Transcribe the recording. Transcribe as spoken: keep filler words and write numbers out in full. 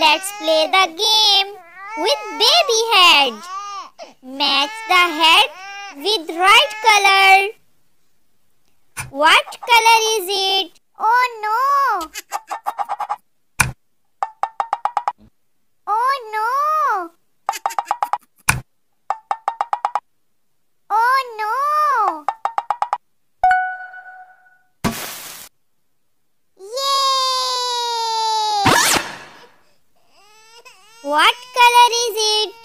let's play the game with baby head. Match the head with right color. What color is it? Oh no! Oh no! Oh no! Yay! What color is it?